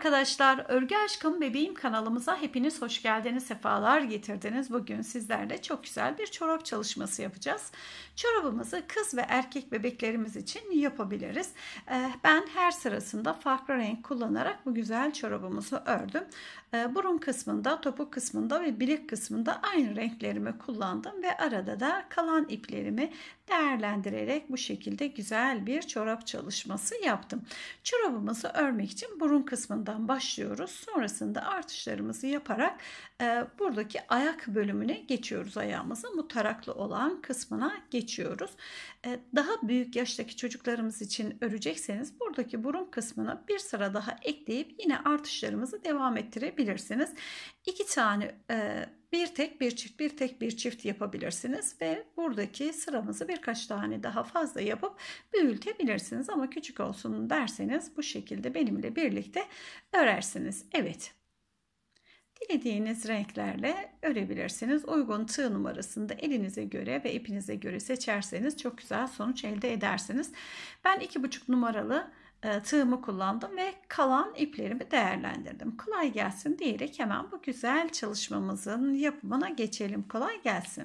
arkadaşlar, Örgü Aşkım Bebeğim kanalımıza hepiniz hoş geldiniz, sefalar getirdiniz. Bugün sizlerle çok güzel bir çorap çalışması yapacağız. Çorabımızı kız ve erkek bebeklerimiz için yapabiliriz. Ben her sırasında farklı renk kullanarak bu güzel çorabımızı ördüm. Burun kısmında, topuk kısmında ve bilek kısmında aynı renklerimi kullandım ve arada da kalan iplerimi değerlendirerek bu şekilde güzel bir çorap çalışması yaptım. Çorabımızı örmek için burun kısmından başlıyoruz. Sonrasında artışlarımızı yaparak buradaki ayak bölümüne geçiyoruz. Ayağımızın bu taraklı olan kısmına geçiyoruz. Daha büyük yaştaki çocuklarımız için örecekseniz buradaki burun kısmına bir sıra daha ekleyip yine artışlarımızı devam ettirebilirsiniz. İki tane bir tek bir çift, bir tek bir çift yapabilirsiniz ve buradaki sıramızı birkaç tane daha fazla yapıp büyütebilirsiniz, ama küçük olsun derseniz bu şekilde benimle birlikte örersiniz. Evet, dilediğiniz renklerle örebilirsiniz. Uygun tığ numarasını da elinize göre ve ipinize göre seçerseniz çok güzel sonuç elde edersiniz. Ben 2,5 numaralı tığımı kullandım ve kalan iplerimi değerlendirdim. Kolay gelsin diyerek hemen bu güzel çalışmamızın yapımına geçelim. Kolay gelsin.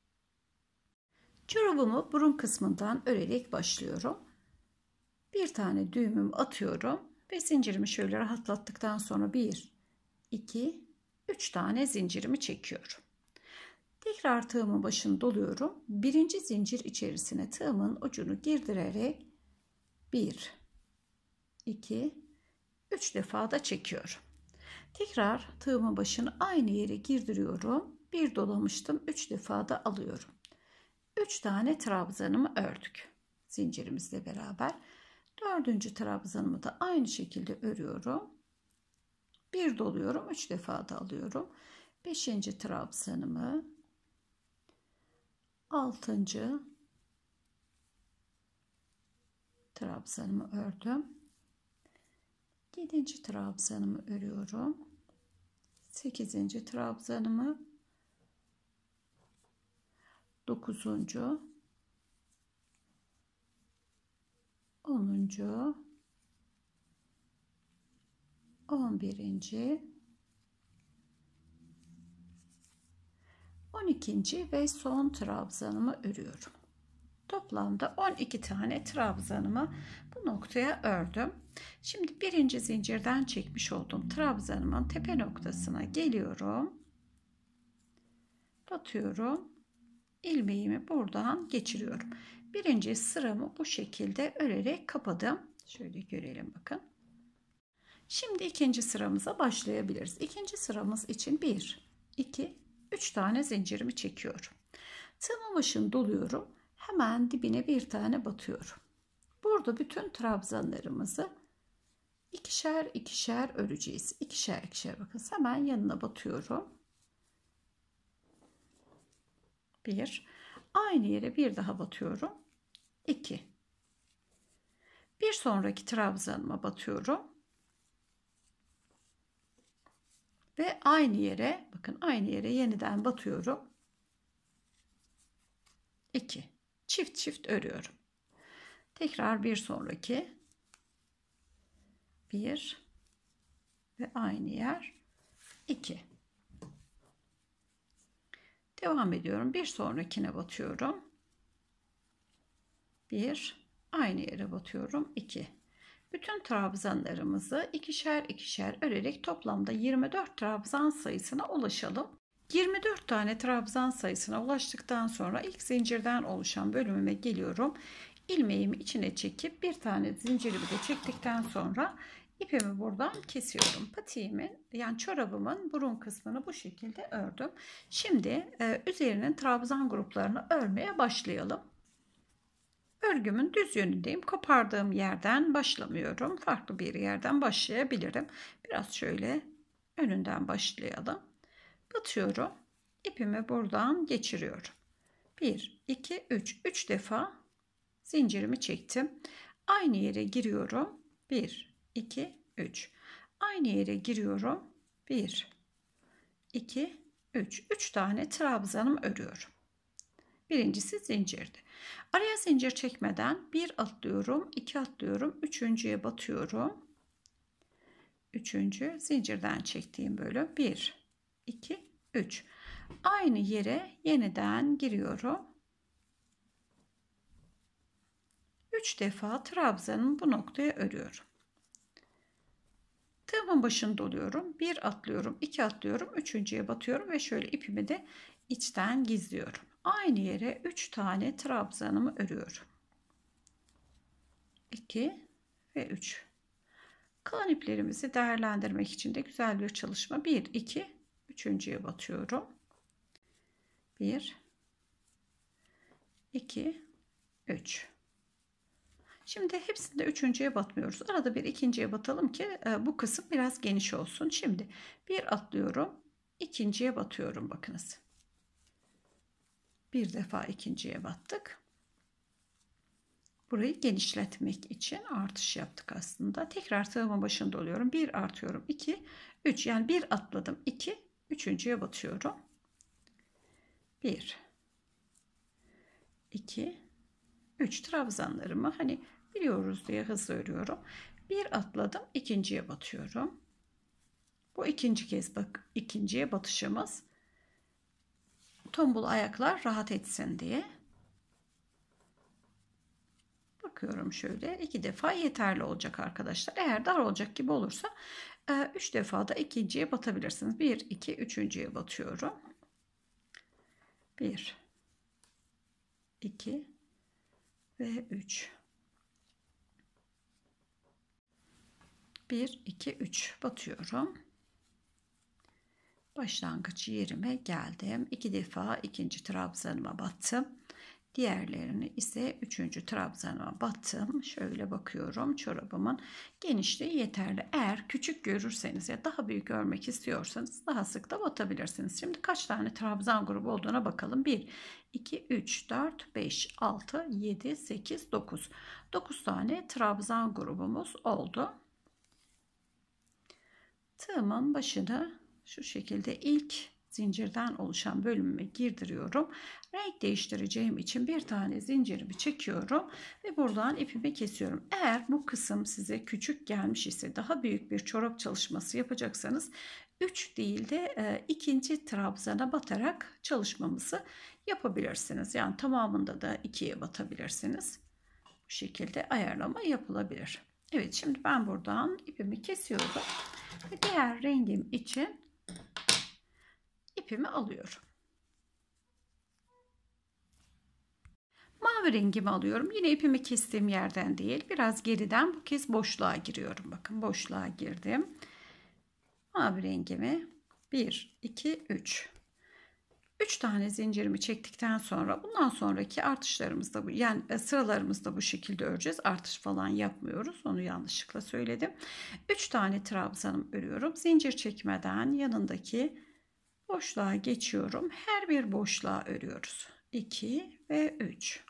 Çorabımı burun kısmından örerek başlıyorum. Bir tane düğümümü atıyorum ve zincirimi şöyle rahatlattıktan sonra 1, 2, 3 tane zincirimi çekiyorum. Tekrar tığımın başını doluyorum. Birinci zincir içerisine tığımın ucunu girdirerek 1, 2, 3 defa da çekiyorum. Tekrar tığımın başını aynı yere girdiriyorum. Bir dolamıştım, 3 defa da alıyorum. 3 tane trabzanımı ördük zincirimizle beraber. 4. trabzanımı da aynı şekilde örüyorum. Bir doluyorum, 3 defa da alıyorum. 5. trabzanımı, 6. trabzanımı ördüm. 7. trabzanımı örüyorum. 8. trabzanımı, 9. 10. 11. 12. ve son trabzanımı örüyorum. Toplamda 12 tane trabzanımı bu noktaya ördüm. Şimdi birinci zincirden çekmiş olduğum trabzanımın tepe noktasına geliyorum. Batıyorum. İlmeğimi buradan geçiriyorum. Birinci sıramı bu şekilde örerek kapadım. Şöyle görelim bakın. Şimdi ikinci sıramıza başlayabiliriz. İkinci sıramız için 1, 2, 3 tane zincirimi çekiyorum. Tığımın başını doluyorum. Hemen dibine bir tane batıyorum. Burada bütün trabzanlarımızı ikişer ikişer öreceğiz. İkişer ikişer, bakın hemen yanına batıyorum. 1, aynı yere bir daha batıyorum. 2, bir sonraki trabzanıma batıyorum. Ve aynı yere, bakın aynı yere yeniden batıyorum. 2, çift çift örüyorum. Tekrar bir sonraki 1 ve aynı yer 2. Devam ediyorum. Bir sonrakine batıyorum. 1, aynı yere batıyorum. 2. Bütün trabzanlarımızı ikişer ikişer örerek toplamda 24 trabzan sayısına ulaşalım. 24 tane trabzan sayısına ulaştıktan sonra ilk zincirden oluşan bölümüme geliyorum. İlmeğimi içine çekip bir tane zincirimi de çektikten sonra ipimi buradan kesiyorum. Patiğimin, yani çorabımın burun kısmını bu şekilde ördüm. Şimdi üzerinin trabzan gruplarını örmeye başlayalım. Örgümün düz yönündeyim. Kopardığım yerden başlamıyorum. Farklı bir yerden başlayabilirim. Biraz şöyle önünden başlayalım. Batıyorum. İpimi buradan geçiriyorum. 1, 2, 3. 3 defa zincirimi çektim. Aynı yere giriyorum. 1, 2, 3. Aynı yere giriyorum. 1, 2, 3. 3 tane trabzanım örüyorum. Birincisi zincirdi. Araya zincir çekmeden 1 atlıyorum, 2 atlıyorum, üçüncüye batıyorum. üçüncü zincirden çektiğim bölüm 1 2 3. Aynı yere yeniden giriyorum. 3 defa trabzanın bu noktaya örüyorum. Tığımın başını doluyorum. 1 atlıyorum, 2 atlıyorum, üçüncüye batıyorum ve şöyle ipimi de içten gizliyorum. Aynı yere 3 tane trabzanımı örüyorum. 2 ve 3. Kalan iplerimizi değerlendirmek için de güzel bir çalışma. 1 2 üçüncüye batıyorum. 1 2 3. Şimdi hepsinde üçüncüye batmıyoruz. Arada bir ikinciye batalım ki bu kısım biraz geniş olsun. Şimdi bir atlıyorum, ikinciye batıyorum. Bakınız. Bir defa ikinciye battık. Burayı genişletmek için artış yaptık aslında. Tekrar tığımın başında oluyorum. 1 artıyorum. 2, 3. Yani 1 atladım. 2, üçüncüye batıyorum. 1, 2, 3 trabzanlarımı hani biliyoruz diye hızlı örüyorum. 1 atladım. İkinciye batıyorum. Bu ikinci kez bak ikinciye batışımız. Tombul ayaklar rahat etsin diye. Bakıyorum şöyle 2 defa yeterli olacak arkadaşlar. Eğer dar olacak gibi olursa 3 defa da ikinciye batabilirsiniz. 1 2 üçüncüye batıyorum. 1 2 ve 3. 1 2 3 batıyorum. Başlangıç yerime geldim. 2 defa ikinci trabzanıma battım. Diğerlerini ise üçüncü trabzanıma battım. Şöyle bakıyorum. Çorabımın genişliği yeterli. Eğer küçük görürseniz ya daha büyük örmek istiyorsanız daha sık da batabilirsiniz. Şimdi kaç tane trabzan grubu olduğuna bakalım. 1, 2, 3, 4, 5, 6, 7, 8, 9. 9 tane trabzan grubumuz oldu. Tığımın başını şu şekilde ilk zincirden oluşan bölümüme girdiriyorum. Renk değiştireceğim için bir tane zincirimi çekiyorum ve buradan ipimi kesiyorum. Eğer bu kısım size küçük gelmiş ise daha büyük bir çorap çalışması yapacaksanız 3 değil de ikinci trabzana batarak çalışmamızı yapabilirsiniz. Yani tamamında da 2'ye batabilirsiniz. Bu şekilde ayarlama yapılabilir. Evet, şimdi ben buradan ipimi kesiyorum ve diğer rengim için ipimi alıyorum. Mavi rengimi alıyorum. Yine ipimi kestiğim yerden değil, biraz geriden bu kez boşluğa giriyorum. Bakın boşluğa girdim. Mavi rengimi 1 2 3. 3 tane zincirimi çektikten sonra bundan sonraki artışlarımızda bu yani sıralarımızda bu şekilde öreceğiz. Artış falan yapmıyoruz. Onu yanlışlıkla söyledim. 3 tane trabzanım örüyorum. Zincir çekmeden yanındaki boşluğa geçiyorum. Her bir boşluğa örüyoruz. 2 ve 3.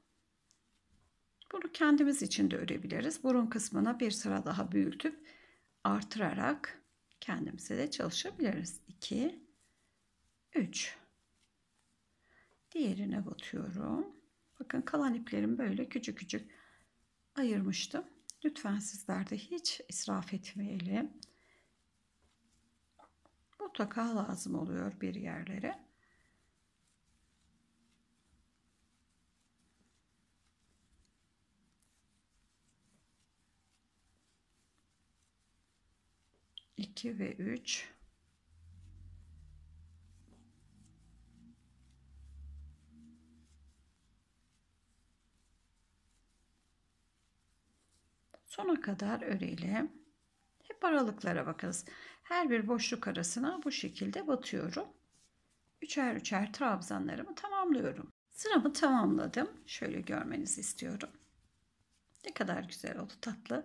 Bunu kendimiz için de örebiliriz. Burun kısmına bir sıra daha büyütüp artırarak kendimize de çalışabiliriz. 2 3. Diğerine batıyorum. Bakın kalan iplerimi böyle küçük küçük ayırmıştım. Lütfen sizler de hiç israf etmeyelim. Mutlaka lazım oluyor bir yerlere. İki ve 3. Sona kadar örelim. Hep aralıklara bakınız. Her bir boşluk arasına bu şekilde batıyorum. Üçer üçer trabzanlarımı tamamlıyorum. Sıramı tamamladım. Şöyle görmenizi istiyorum. Ne kadar güzel oldu, tatlı.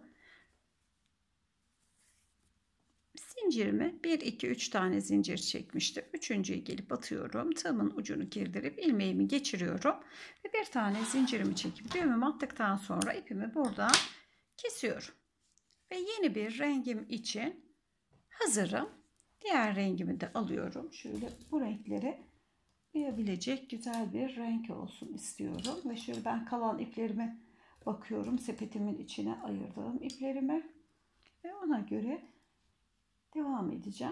Zincirimi 1 2 3 tane zincir çekmiştim. Üçüncüye gelip batıyorum. Tığımın ucunu girdirip ilmeğimi geçiriyorum ve bir tane zincirimi çekip düğümümü attıktan sonra ipimi buradan kesiyorum. Ve yeni bir rengim için hazırım. Diğer rengimi de alıyorum. Şöyle bu renkleri uyabilecek güzel bir renk olsun istiyorum. Ve şöyle ben kalan iplerime bakıyorum. Sepetimin içine ayırdığım iplerime. Ve ona göre Devam edeceğim.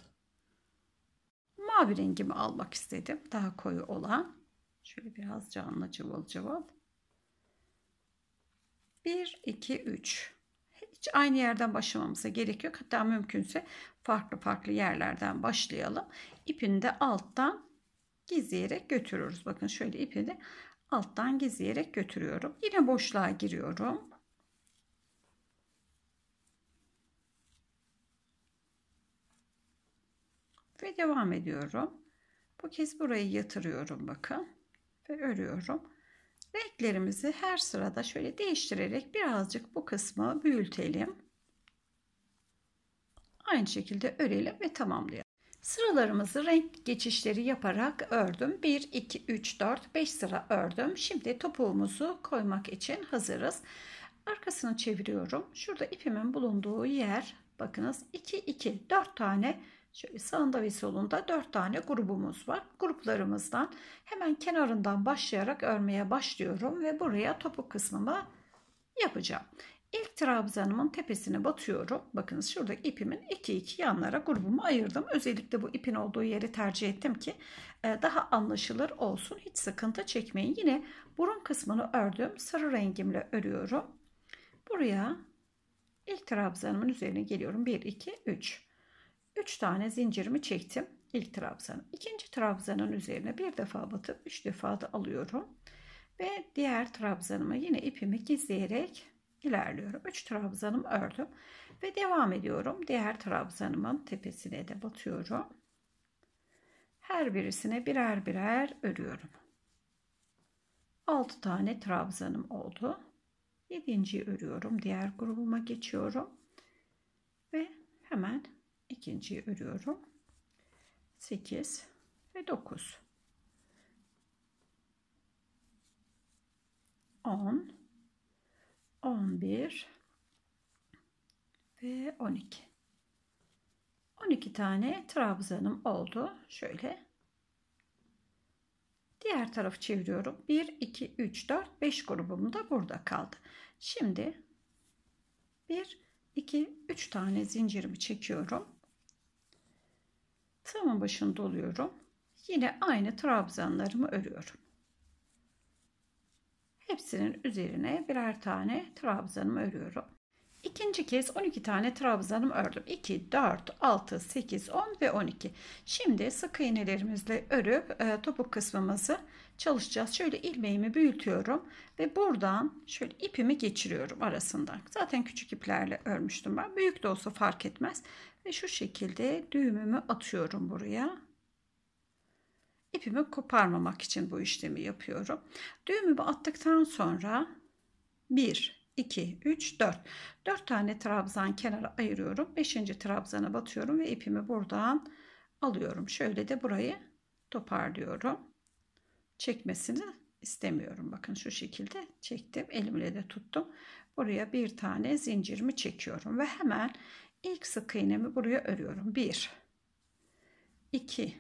Mavi rengimi almak istedim. Daha koyu olan. Şöyle biraz canlı cıvıl cıvıl. 1, 2, 3. Hiç aynı yerden başlamamıza gerek yok. Hatta mümkünse farklı farklı yerlerden başlayalım. İpini de alttan gizleyerek götürüyoruz. Bakın şöyle ipini alttan gizleyerek götürüyorum. Yine boşluğa giriyorum. Ve devam ediyorum. Bu kez burayı yatırıyorum bakın. Ve örüyorum. Renklerimizi her sırada şöyle değiştirerek birazcık bu kısmı büyütelim. Aynı şekilde örelim ve tamamlayalım. Sıralarımızı renk geçişleri yaparak ördüm. 1, 2, 3, 4, 5 sıra ördüm. Şimdi topuğumuzu koymak için hazırız. Arkasını çeviriyorum. Şurada ipimin bulunduğu yer, bakınız 2, 2, 4 tane şöyle sağında ve solunda 4 tane grubumuz var. Gruplarımızdan hemen kenarından başlayarak örmeye başlıyorum ve buraya topuk kısmımı yapacağım. İlk trabzanımın tepesine batıyorum. Bakınız şurada ipimin 2 yanlara grubumu ayırdım. Özellikle bu ipin olduğu yeri tercih ettim ki daha anlaşılır olsun. Hiç sıkıntı çekmeyin. Yine burun kısmını ördüm. Sarı rengimle örüyorum. Buraya ilk trabzanımın üzerine geliyorum. 1, 2, 3. 3 tane zincirimi çektim. İlk trabzanı. İkinci trabzanın üzerine bir defa batıp 3 defa da alıyorum. Ve diğer trabzanıma yine ipimi gizleyerek ilerliyorum. 3 trabzanım ördüm ve devam ediyorum. Diğer trabzanımın tepesine de batıyorum. Her birisine birer birer örüyorum. 6 tane trabzanım oldu. 7.'yi örüyorum. Diğer grubuma geçiyorum. Ve hemen ikinciyi örüyorum. 8 ve 9. 10, 11 ve 12. 12 tane trabzanım oldu. Şöyle. Diğer tarafı çeviriyorum. 1, 2, 3, 4, 5 grubum da burada kaldı. Şimdi 1, 2, 3 tane zincirimi çekiyorum. Tığımın başını doluyorum. Yine aynı trabzanlarımı örüyorum. Hepsinin üzerine birer tane trabzanımı örüyorum. İkinci kez 12 tane trabzanım ördüm. 2, 4, 6, 8, 10 ve 12. Şimdi sık iğnelerimizle örüp topuk kısmımızı çalışacağız. Şöyle ilmeğimi büyütüyorum ve buradan şöyle ipimi geçiriyorum arasından. Zaten küçük iplerle örmüştüm ben. Büyük de olsa fark etmez. Ve şu şekilde düğümümü atıyorum buraya. İpimi koparmamak için bu işlemi yapıyorum. Düğümümü attıktan sonra 1, 2, 3, 4. 4 tane trabzan kenara ayırıyorum. 5. trabzana batıyorum ve ipimi buradan alıyorum. Şöyle de burayı toparlıyorum. Çekmesini istemiyorum. Bakın şu şekilde çektim. Elimle de tuttum. Buraya bir tane zincirimi çekiyorum ve hemen ilk sık iğnemi buraya örüyorum. 1, 2,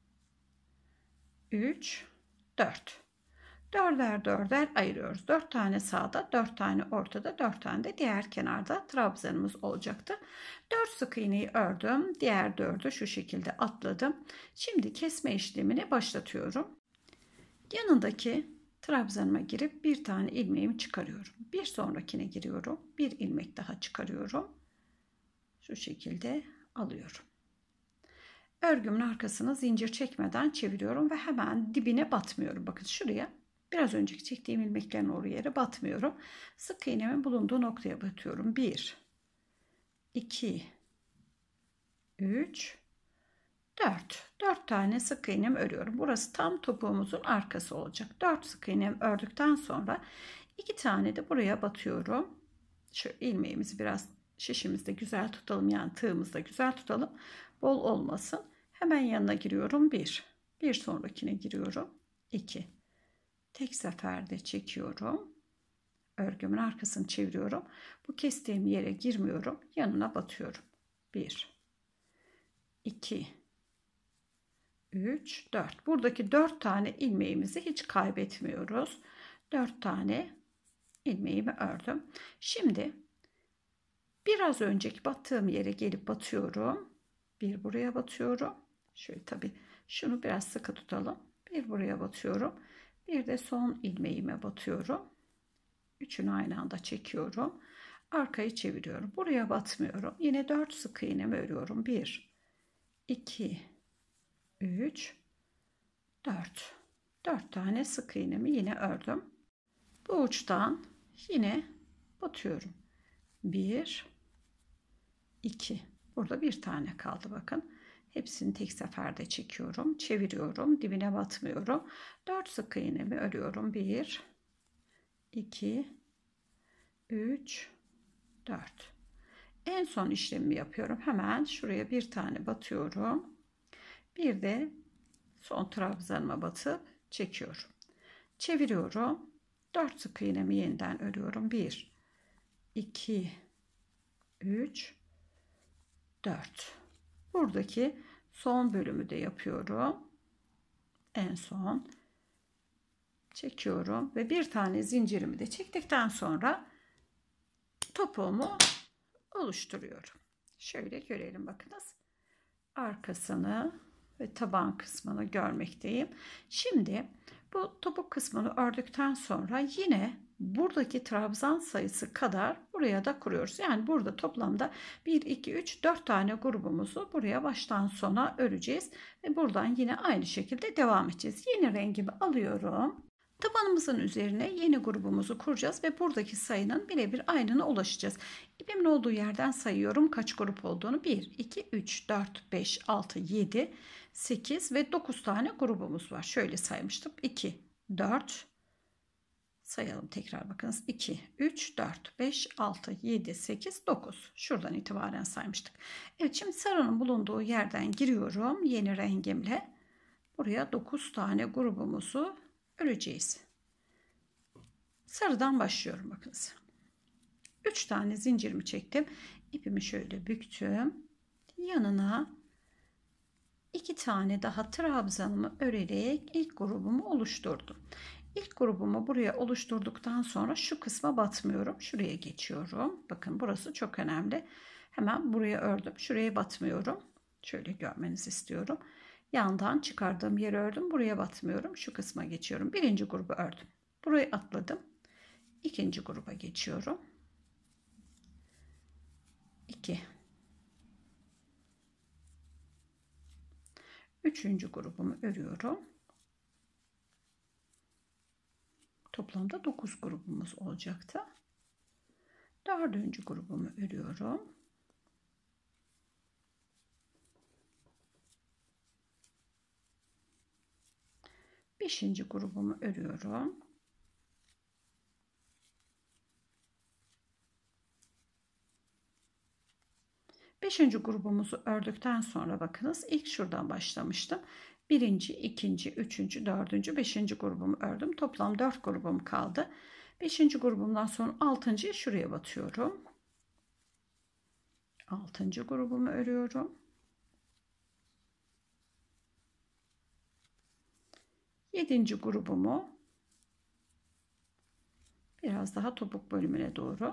3, 4. Dörder dörder ayırıyoruz. 4 tane sağda, 4 tane ortada, 4 tane de diğer kenarda trabzanımız olacaktı. 4 sık iğneyi ördüm. Diğer 4'ü şu şekilde atladım. Şimdi kesme işlemini başlatıyorum. Yanındaki trabzanıma girip bir tane ilmeğimi çıkarıyorum. Bir sonrakine giriyorum. Bir ilmek daha çıkarıyorum. Şu şekilde alıyorum. Örgümün arkasını zincir çekmeden çeviriyorum ve hemen dibine batmıyorum. Bakın şuraya. Biraz önceki çektiğim ilmeklerin oraya yere batmıyorum. Sık iğnemin bulunduğu noktaya batıyorum. 1, 2, 3, 4. 4 tane sık iğnemi örüyorum. Burası tam topuğumuzun arkası olacak. 4 sık iğnemi ördükten sonra 2 tane de buraya batıyorum. Şu ilmeğimizi biraz şişimizde güzel tutalım. Yani tığımızda güzel tutalım. Bol olmasın. Hemen yanına giriyorum. 1. Bir sonrakine giriyorum. 2. Tek seferde çekiyorum. Örgümün arkasını çeviriyorum. Bu kestiğim yere girmiyorum. Yanına batıyorum. 1, 2, 3, 4. Buradaki 4 tane ilmeğimizi hiç kaybetmiyoruz. 4 tane ilmeğimi ördüm. Şimdi biraz önceki battığım yere gelip batıyorum. Bir buraya batıyorum. Şöyle tabii şunu biraz sıkı tutalım. Bir buraya batıyorum. Bir de son ilmeğime batıyorum. Üçünü aynı anda çekiyorum. Arkayı çeviriyorum. Buraya batmıyorum. Yine 4 sık iğnemi örüyorum. 1, 2, 3, 4. 4 tane sık iğnemi yine ördüm. Bu uçtan yine batıyorum. 1, 2. Burada bir tane kaldı bakın. Hepsini tek seferde çekiyorum. Çeviriyorum. Dibine batmıyorum. 4 sık iğnemi örüyorum. 1, 2, 3, 4. En son işlemimi yapıyorum. Hemen şuraya bir tane batıyorum. Bir de son trabzanıma batıp çekiyorum. Çeviriyorum. 4 sık iğnemi yeniden örüyorum. 1, 2, 3, 4. Buradaki son bölümü de yapıyorum. En son çekiyorum ve bir tane zincirimi de çektikten sonra topuğumu oluşturuyorum. Şöyle görelim bakınız. Arkasını ve taban kısmını görmekteyim. Şimdi bu topuk kısmını ördükten sonra yine buradaki trabzan sayısı kadar buraya da kuruyoruz. Yani burada toplamda 1, 2, 3, 4 tane grubumuzu buraya baştan sona öreceğiz. Ve buradan yine aynı şekilde devam edeceğiz. Yeni rengimi alıyorum. Tabanımızın üzerine yeni grubumuzu kuracağız ve buradaki sayının birebir aynına ulaşacağız. İpimin olduğu yerden sayıyorum kaç grup olduğunu. 1, 2, 3, 4, 5, 6, 7, 8 ve 9 tane grubumuz var. Şöyle saymıştım. 2, 4, sayalım tekrar bakınız. 2, 3, 4, 5, 6, 7, 8, 9. Şuradan itibaren saymıştık. Evet, şimdi sarının bulunduğu yerden giriyorum yeni rengimle. Buraya 9 tane grubumuzu öreceğiz. Sarıdan başlıyorum bakınız. 3 tane zincirimi çektim. İpimi şöyle büktüm. Yanına 2 tane daha trabzanımı örerek ilk grubumu oluşturdum. İlk grubumu buraya oluşturduktan sonra şu kısma batmıyorum. Şuraya geçiyorum. Bakın burası çok önemli. Hemen buraya ördüm. Şuraya batmıyorum. Şöyle görmenizi istiyorum. Yandan çıkardığım yeri ördüm. Buraya batmıyorum. Şu kısma geçiyorum. Birinci grubu ördüm. Burayı atladım. İkinci gruba geçiyorum. 2. Üçüncü grubumu örüyorum. Toplamda 9 grubumuz olacaktı. Dördüncü grubumu örüyorum. Beşinci grubumu örüyorum. Beşinci grubumuzu ördükten sonra bakınız ilk şuradan başlamıştım. Birinci, ikinci, üçüncü, dördüncü, beşinci grubumu ördüm. Toplam 4 grubum kaldı. Beşinci grubumdan sonra altıncıya şuraya batıyorum. Altıncı grubumu örüyorum. Yedinci grubumu biraz daha topuk bölümüne doğru.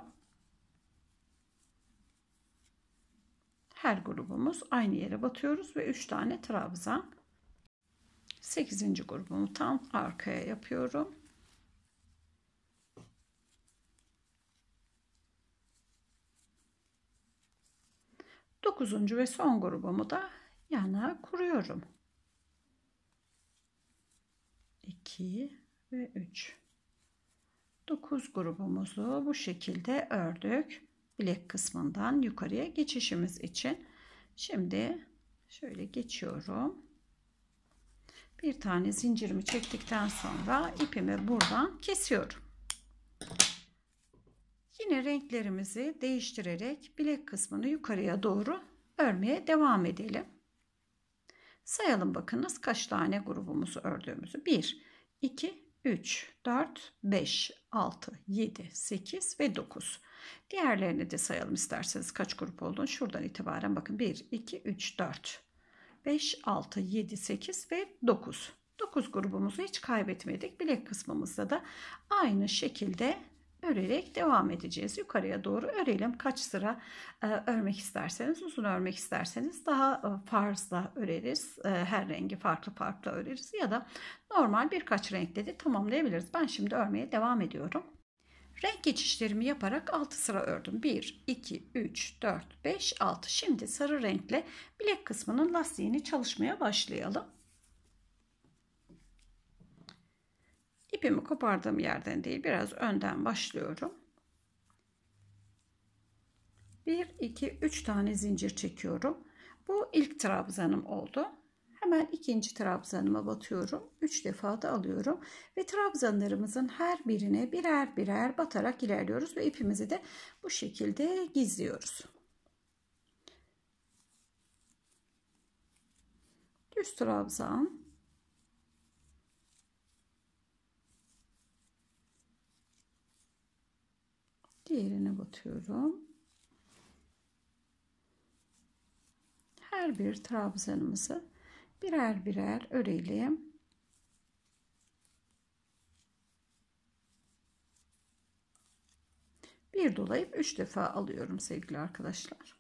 Her grubumuz aynı yere batıyoruz ve 3 tane trabzan. 8. grubumu tam arkaya yapıyorum. Dokuzuncu ve son grubumu da yana kuruyorum. 2 ve 3. 9 grubumuzu bu şekilde ördük. Bilek kısmından yukarıya geçişimiz için. Şimdi şöyle geçiyorum. Bir tane zincirimi çektikten sonra ipimi buradan kesiyorum. Yine renklerimizi değiştirerek bilek kısmını yukarıya doğru örmeye devam edelim. Sayalım bakınız kaç tane grubumuzu ördüğümüzü. 1, 2, 3, 4, 5, 6, 7, 8 ve 9. Diğerlerini de sayalım isterseniz kaç grup olduğunu. Şuradan itibaren bakın 1, 2, 3, 4, 5, 6, 7, 8 ve 9. 9 grubumuzu hiç kaybetmedik. Bilek kısmımızda da aynı şekilde örerek devam edeceğiz. Yukarıya doğru örelim. Kaç sıra örmek isterseniz, uzun örmek isterseniz daha fazla öreriz. Her rengi farklı farklı öreriz ya da normal birkaç renkle de tamamlayabiliriz. Ben şimdi örmeye devam ediyorum. Renk geçişlerimi yaparak 6 sıra ördüm. 1, 2, 3, 4, 5, 6. Şimdi sarı renkle bilek kısmının lastiğini çalışmaya başlayalım. İpimi kopardığım yerden değil, biraz önden başlıyorum. 1, 2, 3 tane zincir çekiyorum. Bu ilk trabzanım oldu. Hemen ikinci trabzanıma batıyorum. 3 defa da alıyorum. Ve trabzanlarımızın her birine birer birer batarak ilerliyoruz. Ve ipimizi de bu şekilde gizliyoruz. Düz trabzan. Diğerine batıyorum. Her bir trabzanımızı birer birer örelim. Bir dolayıp 3 defa alıyorum sevgili arkadaşlar.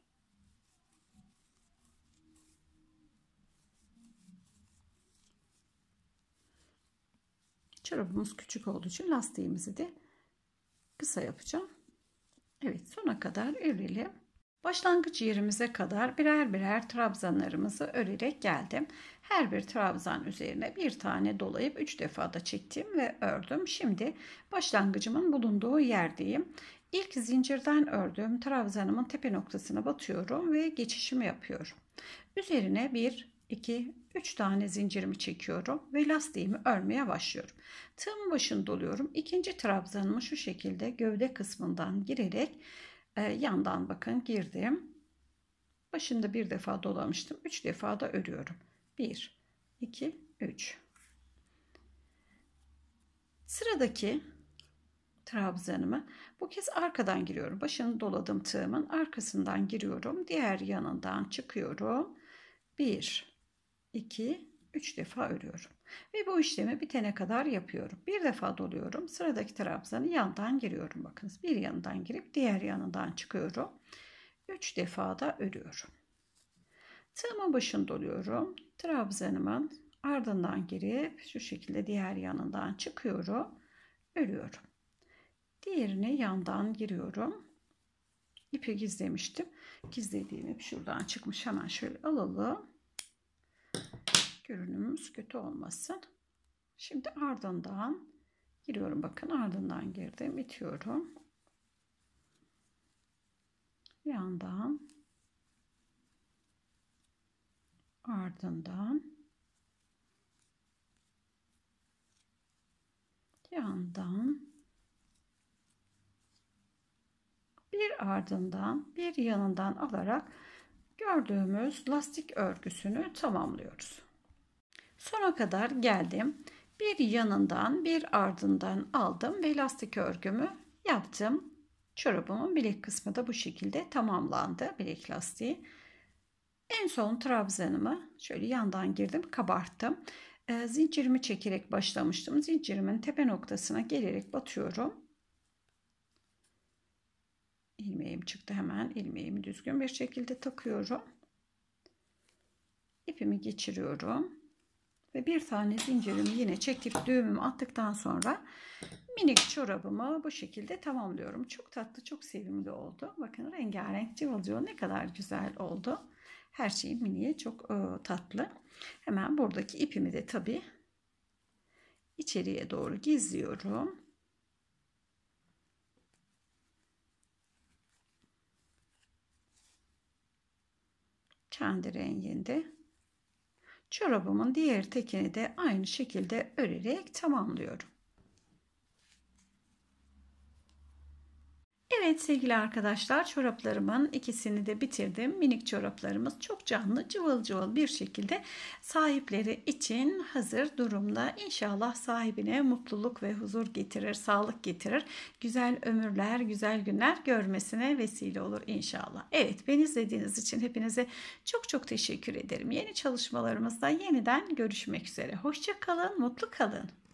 Çorabımız küçük olduğu için lastiğimizi de kısa yapacağım. Evet, sona kadar örelim. Başlangıç yerimize kadar birer birer trabzanlarımızı örerek geldim. Her bir trabzan üzerine bir tane dolayıp 3 defa da çektim ve ördüm. Şimdi başlangıcımın bulunduğu yerdeyim. İlk zincirden ördüğüm trabzanımın tepe noktasına batıyorum ve geçişimi yapıyorum. Üzerine 1, 2, 3 tane zincirimi çekiyorum ve lastiğimi örmeye başlıyorum. Tığımın başını doluyorum. İkinci trabzanımı şu şekilde gövde kısmından girerek yandan bakın girdim. Başında bir defa dolamıştım. 3 defa da örüyorum. 1, 2, 3. Sıradaki trabzanımı bu kez arkadan giriyorum. Başını doladım tığımın arkasından giriyorum. Diğer yanından çıkıyorum. 1, 2, 3 defa örüyorum. Ve bu işlemi bitene kadar yapıyorum. Bir defa doluyorum. Sıradaki trabzanı yandan giriyorum. Bakınız bir yanından girip diğer yanından çıkıyorum. 3 defa da örüyorum. Tığımın başını doluyorum. Trabzanımın ardından girip şu şekilde diğer yanından çıkıyorum. Örüyorum. Diğerine yandan giriyorum. İpi gizlemiştim. Gizlediğim ip şuradan çıkmış. Hemen şöyle alalım. Görünümümüz kötü olmasın. Şimdi ardından giriyorum. Bakın ardından girdim. Bitiyorum. Yandan. Ardından. Yandan. Bir ardından bir yanından alarak gördüğümüz lastik örgüsünü tamamlıyoruz. Sona kadar geldim. Bir yanından bir ardından aldım ve lastik örgümü yaptım. Çorabımın bilek kısmı da bu şekilde tamamlandı. Bilek lastiği. En son trabzanımı şöyle yandan girdim, kabarttım. Zincirimi çekerek başlamıştım. Zincirimin tepe noktasına gelerek batıyorum. İlmeğim çıktı, hemen ilmeğimi düzgün bir şekilde takıyorum. İpimi geçiriyorum. Ve bir tane zincirimi yine çekip düğümümü attıktan sonra minik çorabımı bu şekilde tamamlıyorum. Çok tatlı, çok sevimli oldu. Bakın rengarenk, cıvıl cıvıl ne kadar güzel oldu. Her şey miniye çok tatlı. Hemen buradaki ipimi de tabii içeriye doğru gizliyorum. Kendi renginde. Çorabımın diğer tekini de aynı şekilde örerek tamamlıyorum. Evet sevgili arkadaşlar, çoraplarımın ikisini de bitirdim. Minik çoraplarımız çok canlı, cıvıl cıvıl bir şekilde sahipleri için hazır durumda. İnşallah sahibine mutluluk ve huzur getirir, sağlık getirir. Güzel ömürler, güzel günler görmesine vesile olur inşallah. Evet, beni izlediğiniz için hepinize çok çok teşekkür ederim. Yeni çalışmalarımızda yeniden görüşmek üzere. Hoşça kalın, mutlu kalın.